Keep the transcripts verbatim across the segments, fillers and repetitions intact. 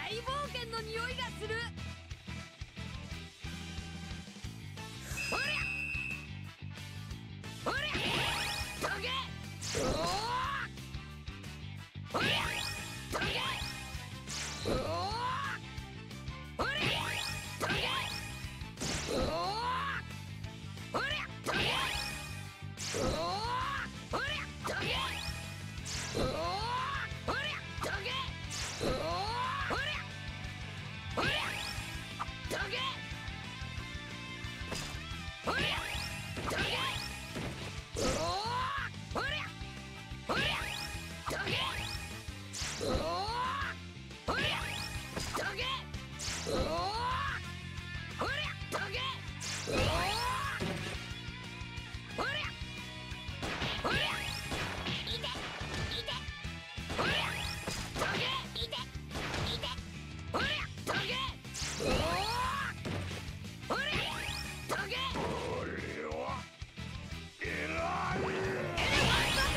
大冒険の匂いがする。おりゃおりゃトゲおおおりゃトゲおおおりゃトゲおおおりゃトゲおおおりゃトゲおおおりゃトゲおおおりゃおりゃトゲおりゃトゲおおおりゃおりゃトゲおおおりゃトゲおおおりゃトゲおおおりゃおりゃいていておりゃトゲいていておりゃトゲおおおりゃトゲ俺は偉いエレファントだ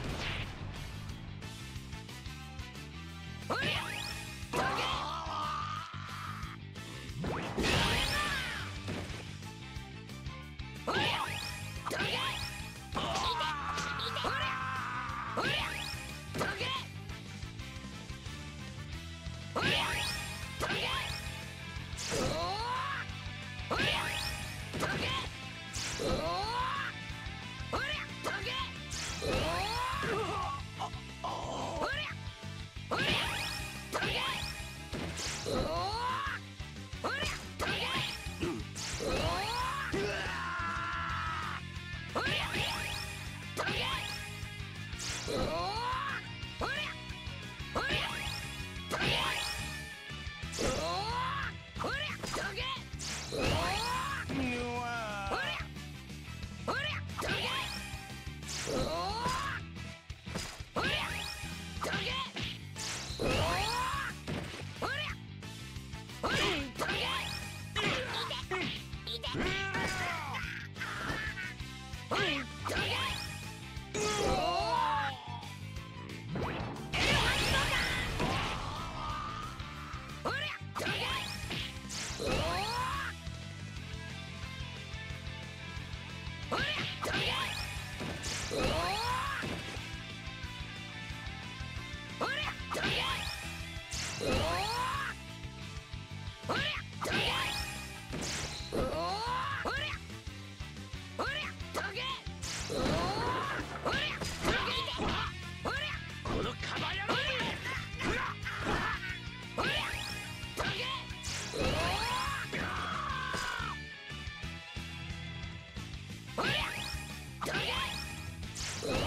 おりゃトゲおりゃトゲいていておりゃおりゃトゲおりゃトゲおおおりゃトゲおおおりゃトゲおおおりゃおりゃトゲおおおりゃトゲおおおりゃトゲおおおりゃおりゃトゲおおおりゃトゲおおおりゃおりゃトゲおおおりゃトゲおおおりゃおりゃトゲいていておりゃトゲおおエレファントだおりゃトゲおおおりゃトゲおおおりゃトゲおおおりゃトゲおおおりゃおりゃトゲおおおりゃトゲおりゃこのカバヤロめおりゃトゲおおおりゃトゲおお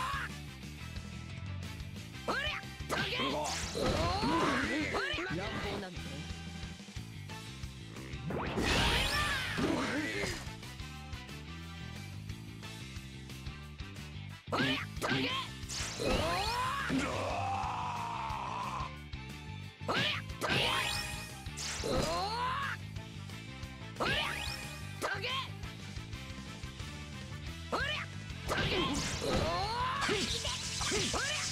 おりゃトゲおおおりゃ乱暴なんておりゃトゲおおおりゃトゲおおおりゃトゲおりゃトゲおおいておりゃ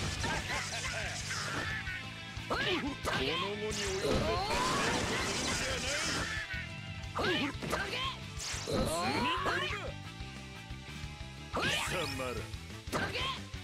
おりゃトゲこの後に及んでおりゃトゲおおおりゃおりゃ貴様らトゲ